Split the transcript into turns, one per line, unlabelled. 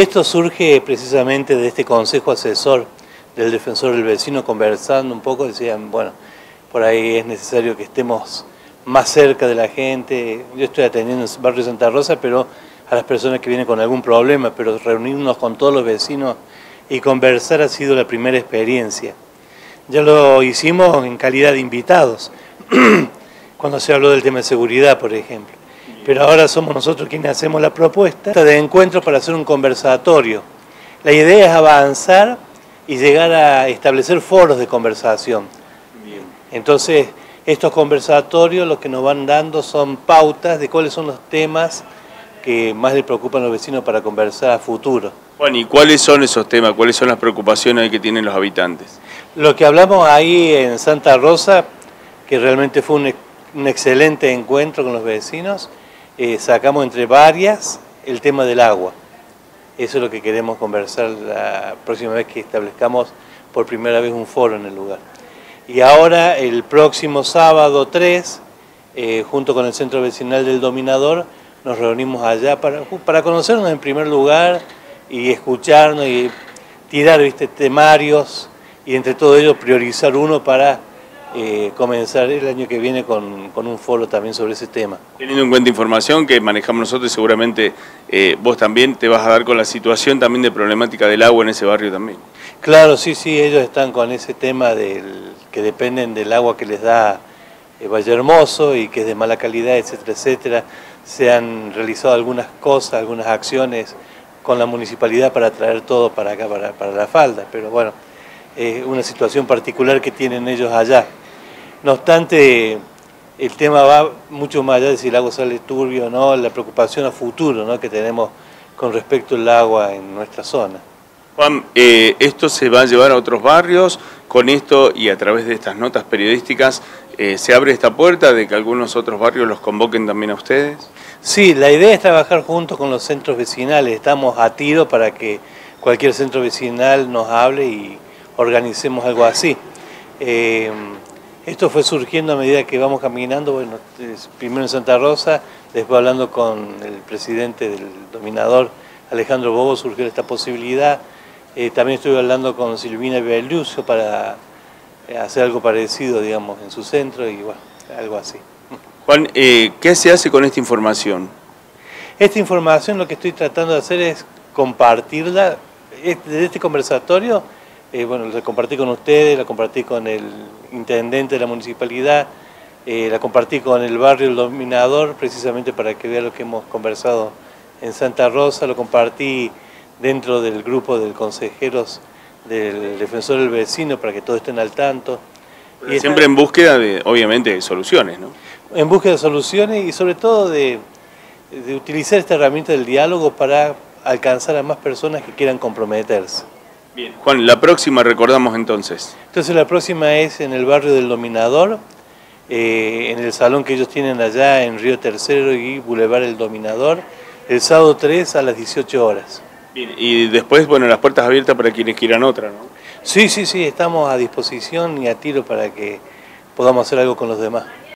Esto surge precisamente de este consejo asesor del Defensor del Vecino, conversando un poco, decían, bueno, por ahí es necesario que estemos más cerca de la gente. Yo estoy atendiendo en el barrio Santa Rosa, pero a las personas que vienen con algún problema, pero reunirnos con todos los vecinos y conversar ha sido la primera experiencia. Ya lo hicimos en calidad de invitados, cuando se habló del tema de seguridad, por ejemplo. Pero ahora somos nosotros quienes hacemos la propuesta de encuentro para hacer un conversatorio. La idea es avanzar y llegar a establecer foros de conversación. Entonces, estos conversatorios lo que nos van dando son pautas de cuáles son los temas que más les preocupan a los vecinos para conversar a futuro.
Juan, ¿y cuáles son esos temas? ¿Cuáles son las preocupaciones que tienen los habitantes?
Lo que hablamos ahí en Santa Rosa, que realmente fue un excelente encuentro con los vecinos, sacamos entre varias el tema del agua. Eso es lo que queremos conversar la próxima vez que establezcamos por primera vez un foro en el lugar. Y ahora, el próximo sábado 3, junto con el Centro Vecinal del Dominador, nos reunimos allá para conocernos en primer lugar y escucharnos y tirar temarios y entre todo ello priorizar uno para comenzar el año que viene con un foro también sobre ese tema.
Teniendo en cuenta información que manejamos nosotros, seguramente vos también te vas a dar con la situación también de problemática del agua en ese barrio también.
Claro, sí, ellos están con ese tema que dependen del agua que les da Valle Hermoso y que es de mala calidad, etcétera, etcétera. Se han realizado algunas cosas, algunas acciones con la municipalidad para traer todo para acá, para La Falda, pero bueno, una situación particular que tienen ellos allá. No obstante, el tema va mucho más allá de si el agua sale turbio o no, la preocupación a futuro, ¿no?, que tenemos con respecto al agua en nuestra zona.
Juan, ¿esto se va a llevar a otros barrios? Con esto y a través de estas notas periodísticas, ¿se abre esta puerta de que algunos otros barrios los convoquen también a ustedes?
Sí, la idea es trabajar junto con los centros vecinales. Estamos a tiro para que cualquier centro vecinal nos hable y organicemos algo así. Esto fue surgiendo a medida que vamos caminando, bueno, primero en Santa Rosa, después hablando con el presidente del Dominador, Alejandro Bobo, surgió esta posibilidad. También estuve hablando con Silvina Bellucio para hacer algo parecido, digamos, en su centro y bueno, algo así.
Juan, ¿qué se hace con esta información?
Esta información lo que estoy tratando de hacer es compartirla. De este conversatorio, bueno, la compartí con ustedes, la compartí con el intendente de la municipalidad, la compartí con el barrio El Dominador, precisamente para que vea lo que hemos conversado en Santa Rosa, lo compartí dentro del grupo de consejeros del Defensor del Vecino para que todos estén al tanto.
Y siempre en búsqueda de, obviamente, de soluciones, ¿no?
En búsqueda de soluciones y sobre todo de utilizar esta herramienta del diálogo para alcanzar a más personas que quieran comprometerse.
Bien. Juan, la próxima recordamos entonces.
Entonces la próxima es en el barrio del Dominador, en el salón que ellos tienen allá en Río Tercero y Boulevard El Dominador, el sábado 3 a las 18 horas.
Bien. Y después, bueno, las puertas abiertas para quienes quieran otra, ¿no?
Sí, estamos a disposición y a tiro para que podamos hacer algo con los demás.